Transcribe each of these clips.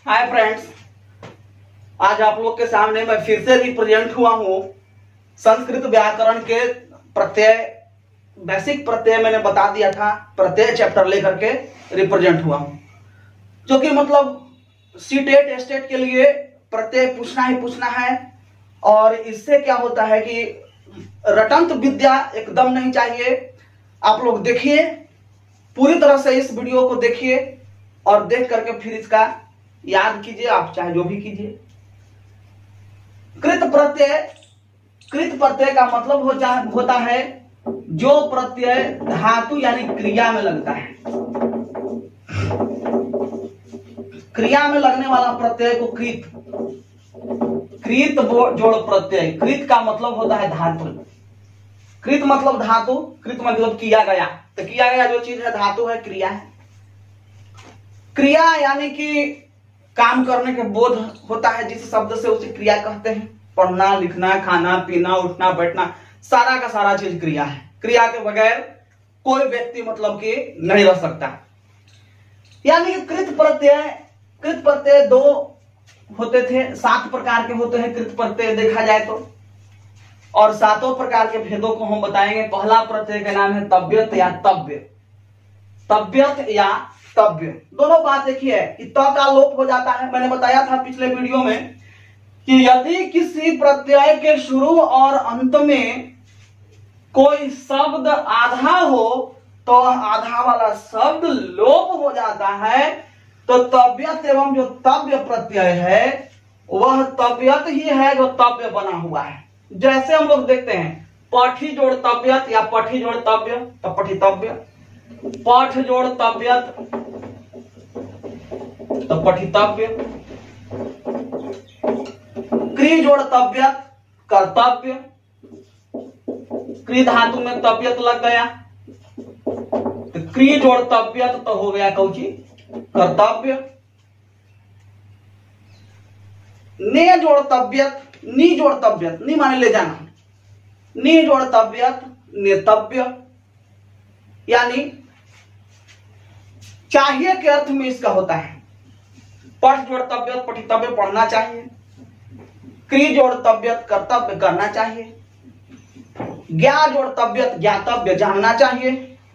Hi friends, आज आप लोग के सामने मैं फिर से रिप्रेजेंट हुआ हूँ। संस्कृत व्याकरण के प्रत्यय, बेसिक प्रत्यय मैंने बता दिया था, प्रत्यय चैप्टर लेकर के रिप्रेजेंट हुआ हूँ, जो कि मतलब सीटेट स्टेट के लिए प्रत्यय पूछना ही पूछना है। और इससे क्या होता है कि रटंत विद्या एकदम नहीं चाहिए। आप लोग देखिए, पूरी तरह से इस वीडियो को देखिए और देख करके फिर इसका याद कीजिए, आप चाहे जो भी कीजिए। कृत प्रत्यय का मतलब होता है जो प्रत्यय धातु यानी क्रिया में लगता है। क्रिया में लगने वाला प्रत्यय को कृत जोड़ प्रत्यय। कृत का मतलब होता है धातु। कृत मतलब धातु, कृत मतलब किया गया। तो किया गया जो चीज है धातु है, क्रिया है। क्रिया यानी कि काम करने के बोध होता है, जिस शब्द से उसे क्रिया कहते हैं। पढ़ना, लिखना, खाना, पीना, उठना, बैठना, सारा का सारा चीज क्रिया है। क्रिया के बगैर कोई व्यक्ति मतलब कि नहीं रह सकता। यानी कि कृत प्रत्यय दो होते थे, 7 प्रकार के होते हैं कृत प्रत्यय देखा जाए तो। और 7 प्रकार के भेदों को हम बताएंगे। पहला प्रत्यय का नाम है तव्यत या तव्य। तव्यत या तव्य दोनों बात एक ही है कि त का लोप हो जाता है। मैंने बताया था पिछले वीडियो में कि यदि किसी प्रत्यय के शुरू और अंत में कोई शब्द आधा हो तो आधा वाला शब्द लोप हो जाता है। तो तव्यत एवं जो तव्य प्रत्यय है वह तव्यत ही है जो तव्य बना हुआ है। जैसे हम लोग देखते हैं पठी जोड़ तव्यत या पठी जोड़ तव्य तो पठितव्य, पठ जोड़ तव्यत तो पठितव्य, क्री जोड़ तव्यत कर्तव्य। क्री धातु में तव्यत लग गया तो क्री जोड़ तव्यत तो हो गया कौची कर्तव्य। ने जोड़ तव्यत, नी जोड़ तव्यत, नी माने ले जाना, नी जोड़ तव्यत नेतव्य। यानी चाहिए के अर्थ में इसका होता है। पठ जोड़ तव्यत पठितव्य पढ़ना चाहिए, क्री जोड़ तव्यत कर्तव्य करना चाहिए, ज्ञा जोड़ तव्यत ज्ञातव्य जानना चाहिए,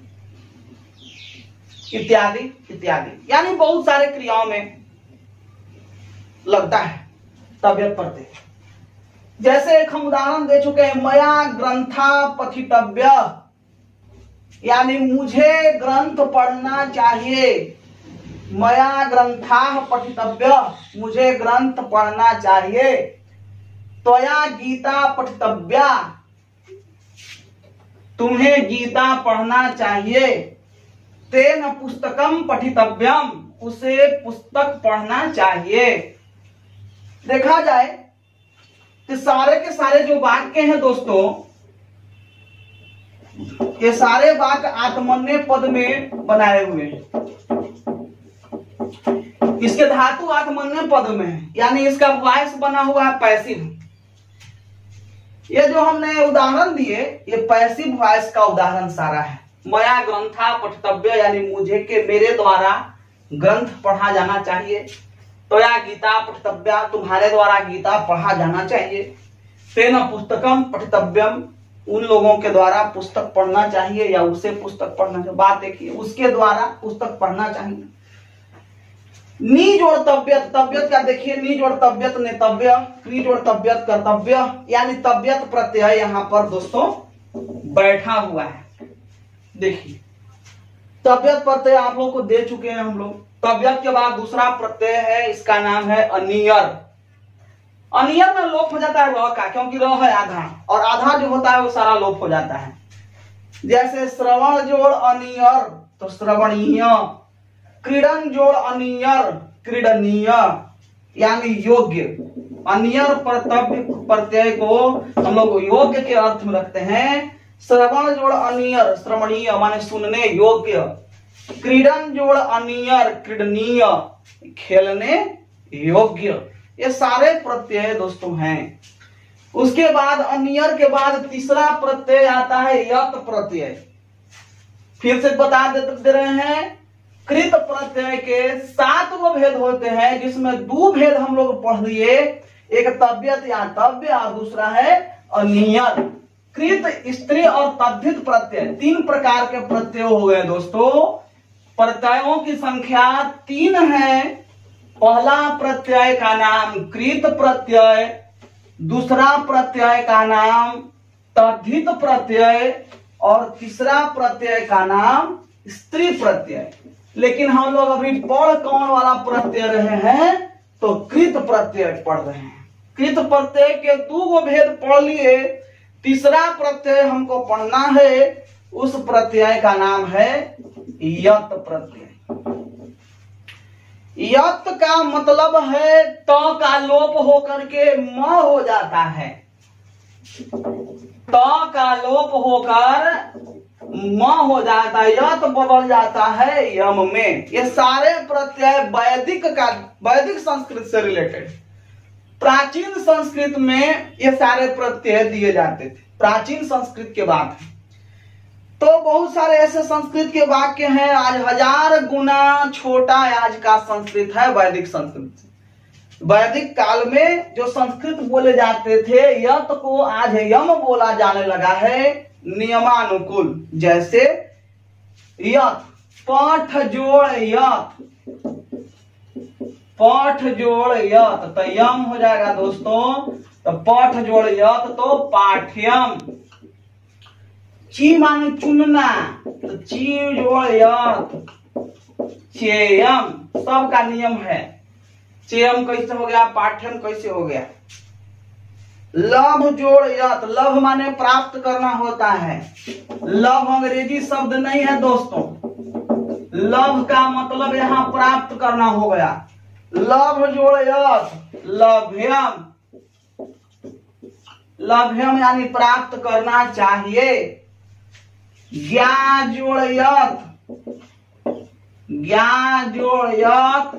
इत्यादि इत्यादि। यानी बहुत सारे क्रियाओं में लगता है तव्यत प्रत्यय। जैसे एक हम उदाहरण दे चुके हैं, मया ग्रंथा पठितव्य, यानी मुझे ग्रंथ पढ़ना चाहिए। मया ग्रंथाः पठितव्य, मुझे ग्रंथ पढ़ना चाहिए। त्वया गीता पठितव्या, तुम्हें गीता पढ़ना चाहिए। तेन पुस्तकम पठितव्यम, उसे पुस्तक पढ़ना चाहिए। देखा जाए कि सारे के सारे जो वाक्य हैं दोस्तों, ये सारे वाक्य आत्मन्य पद में बनाए हुए हैं। इसके धातु आत्मन्य पद में है, यानी इसका वॉइस बना हुआ है पैसिव। ये जो हमने उदाहरण दिए ये पैसिव वॉइस का उदाहरण सारा है। मया ग्रंथा पठितव्य यानी मुझे के मेरे द्वारा ग्रंथ पढ़ा जाना चाहिए। त्वया गीता पठितव्या, तुम्हारे द्वारा गीता पढ़ा जाना चाहिए। तेन पुस्तकम पठितव्यम, उन लोगों के द्वारा पुस्तक पढ़ना चाहिए या उसे पुस्तक पढ़ना चाहिए। बात देखिए, उसके द्वारा पुस्तक पढ़ना चाहिए। नी जोड़ तव्यत, तव्यत का देखिए, नी जोड़ तव्यत नेतव्य, क्री जोड़ तव्यत कर्तव्य। यानी तव्यत प्रत्यय यहां पर दोस्तों बैठा हुआ है। देखिए तव्यत प्रत्यय आप लोगों को दे चुके हैं हम लोग। तव्यत के बाद दूसरा प्रत्यय है, इसका नाम है अनियर। अनियर में लोप हो जाता है र का, क्योंकि र है आधा और आधा जो होता है वो सारा लोप हो जाता है। जैसे श्रवण जोड़ अनियर तो श्रवणीय, क्रीडन जोड़ अनियर क्रीडनीय, यानी योग्य। अनियर प्रत्यय को हम लोग योग्य के अर्थ में रखते हैं। श्रवण जोड़ अनियर श्रवणीय माने सुनने योग्य, क्रीडन जोड़ अनियर क्रीडनीय खेलने योग्य। ये सारे प्रत्यय दोस्तों हैं। उसके बाद अनियर के बाद तीसरा प्रत्यय आता है यत प्रत्यय। फिर से बता दे रहे हैं, कृत प्रत्यय के 7 गो भेद होते हैं, जिसमें 2 भेद हम लोग पढ़ दिए, एक तव्यत या तव्य और दूसरा है अनियत। कृत, स्त्री और तद्धित प्रत्यय 3 प्रकार के प्रत्यय हो गए दोस्तों। प्रत्ययों की संख्या 3 है। पहला प्रत्यय का नाम कृत प्रत्यय, दूसरा प्रत्यय का नाम तद्धित प्रत्यय और तीसरा प्रत्यय का नाम स्त्री प्रत्यय। लेकिन हम लोग अभी पढ़ कौन वाला प्रत्यय रहे हैं, तो कृत प्रत्यय पढ़ रहे हैं। कृत प्रत्यय के 2 गो भेद पढ़ लिए, तीसरा प्रत्यय हमको पढ़ना है, उस प्रत्यय का नाम है यत प्रत्यय। यत का मतलब है त का लोप होकर के म हो जाता है, त का लोप होकर म हो जाता है, यत बदल जाता है यम में। ये सारे प्रत्यय वैदिक संस्कृत से रिलेटेड। प्राचीन संस्कृत में ये सारे प्रत्यय दिए जाते थे, प्राचीन संस्कृत के बात है। तो बहुत सारे ऐसे संस्कृत के वाक्य हैं, आज 1000 गुना छोटा आज का संस्कृत है वैदिक संस्कृत। वैदिक काल में जो संस्कृत बोले जाते थे, यत को आज यम बोला जाने लगा है नियमानुकूल। जैसे यत, पाठ जोड़ यत, पाठ जोड़ यत, तो यम हो जाएगा दोस्तों। तो पाठ जोड़ यत तो पाठ्यम। ची माने चुनना, तो ची जोड़ यत चेयम। सबका नियम है। चेयम कैसे हो गया, पाठ्यम कैसे हो गया। लभ जोड़ यत, लभ माने प्राप्त करना होता है। लभ अंग्रेजी शब्द नहीं है दोस्तों, लभ का मतलब यहां प्राप्त करना हो गया। लभ जोड़ यत लभ्यम, लभ्यम यानी प्राप्त करना चाहिए। ज्ञा जोड़ यत, ज्ञा जोड़ यत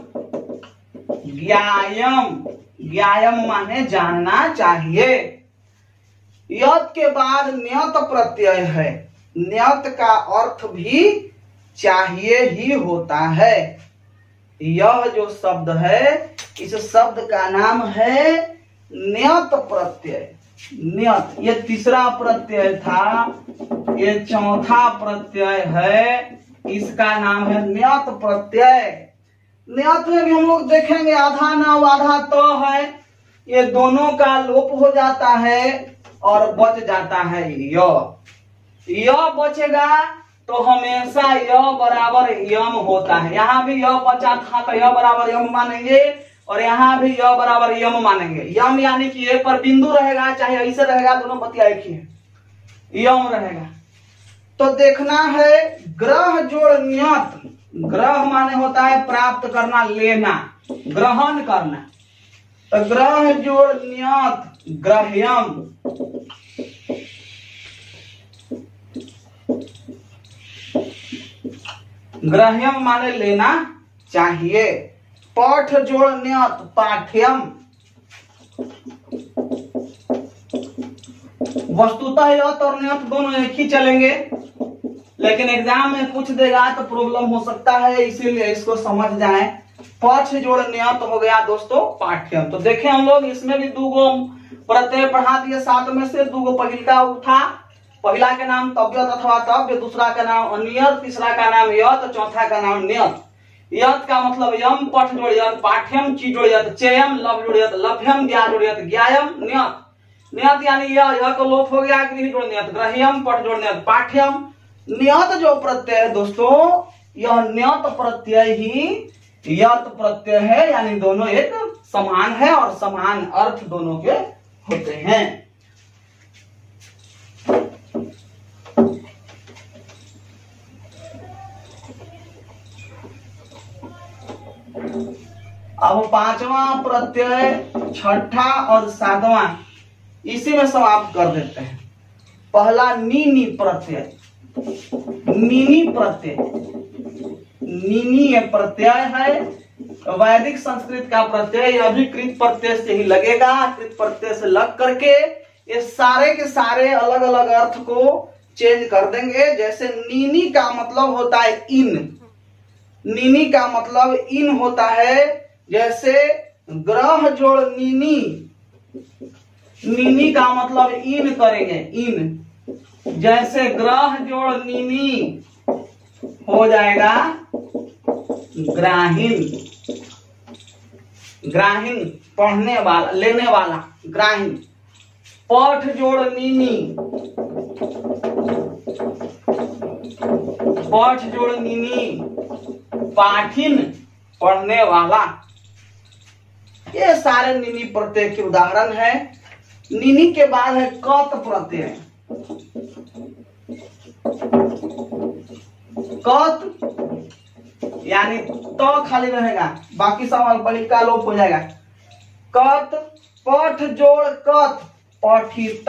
ज्ञायम, ज्ञायम माने जानना चाहिए। यत के बाद न्यत प्रत्यय है। न्यत का अर्थ भी चाहिए ही होता है। यह जो शब्द है, इस शब्द का नाम है न्यत प्रत्यय। न्यत ये तीसरा प्रत्यय था, ये चौथा प्रत्यय है, इसका नाम है न्यत प्रत्यय। न्यत में भी हम लोग देखेंगे आधा न आधा तो है, ये दोनों का लोप हो जाता है और बच जाता है य बचेगा तो हमेशा य बराबर यम होता है। यहाँ भी य बचा था तो य बराबर यम मानेंगे और यहाँ भी य बराबर यम मानेंगे। यम यानी कि ए पर बिंदु रहेगा, चाहे ऐसे रहेगा, दोनों बतिया एक ही है, यम रहेगा। तो देखना है ग्रह जोड़ न्यत। ग्रह माने होता है प्राप्त करना, लेना, ग्रहण करना। तो ग्रह जोड़ न्यत ग्रह्यम। ग्रह्यम माने लेना चाहिए। पाठ जोड़ न्यत पाठ्यम। वस्तुतः यत और न्यत दोनों एक ही चलेंगे, लेकिन एग्जाम में पूछ देगा तो प्रॉब्लम हो सकता है, इसीलिए इसको समझ जाएं। पाठ जोड़ न्यत हो गया दोस्तों पाठ्यम। तो देखें हम लोग इसमें भी 2 गो प्रत्यय पढ़ा दिए, 7 में से 2 गो पहिल का था। पहला का नाम तव्यत अथवा तव्य, दूसरा का नाम अनियत, तीसरा का नाम यत, चौथा का नाम न्यत। यत का मतलब यम, पठ जोड़ यत पाठ्यम, ची जोड़ यत चेयम, लभ जोड़ यत लभ्यम, ज्ञा जोड़ यत ज्ञायम। न्यत, न्यत यानी यह को लोप हो गया, गृह जोड़ न्यत ग्रह्यम, पठ जोड़ न्यत पाठ्यम। न्यत जो प्रत्यय है दोस्तों, यह न्यत प्रत्यय ही यत प्रत्यय है, यानी दोनों एक समान है और समान अर्थ दोनों के होते हैं। अब 5वां प्रत्यय, 6ठा और 7वां इसी में समाप्त कर देते हैं। पहला नीनी प्रत्यय। नीनी प्रत्यय, नीनी ये प्रत्यय है, वैदिक संस्कृत का प्रत्यय। यह भी कृत प्रत्यय से ही लगेगा। कृत प्रत्यय से लग करके ये सारे के सारे अलग अलग अर्थ को चेंज कर देंगे। जैसे नीनी का मतलब होता है इन, नीनी का मतलब इन होता है, जैसे ग्रह जोड़ नीनी, नीनी का मतलब इन करेंगे, इन, जैसे ग्रह जोड़ नीनी हो जाएगा ग्राहीन, ग्राहीन पढ़ने वाला, लेने वाला, ग्राहीन। पठ जोड़ नीनी, पठ जोड़ नीनी, पाठिन पढ़ने वाला। ये सारे नीनी प्रत्यय के उदाहरण है। नीनी के बाद है कत प्रत्यय। कत यानी तो खाली रहेगा, बाकी सब बलिका लोप हो जाएगा। कत, पठ जोड़ कत, पठित।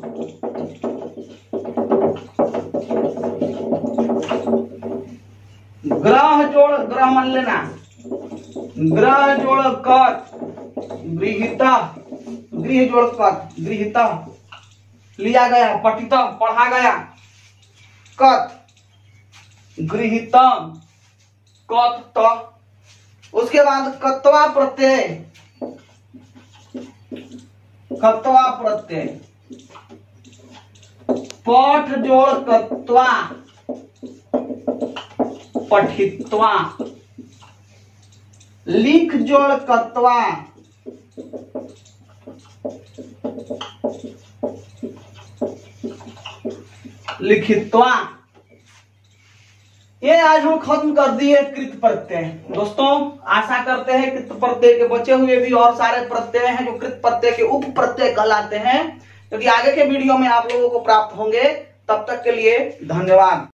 ग्रह जोड़, ग्रह मान लेना, ग्रह जोड़ कत, गृहीत, गृह जोड़ कत, गृहीत लिया गया, पठित पढ़ा गया, कत गृहीत, कत। उसके बाद कत्वा प्रत्यय, कत्वा प्रत्यय, पठ जोड़ कत्वा, पठित्वा। लिख जोड़ कत्वा, लिखित्वा। ये आज हम खत्म कर दिए कृत प्रत्यय। दोस्तों आशा करते हैं कृत प्रत्यय के बचे हुए भी और सारे प्रत्यय हैं जो कृत प्रत्यय के उप प्रत्यय कहलाते हैं, क्योंकि आगे के वीडियो में आप लोगों को प्राप्त होंगे। तब तक के लिए धन्यवाद।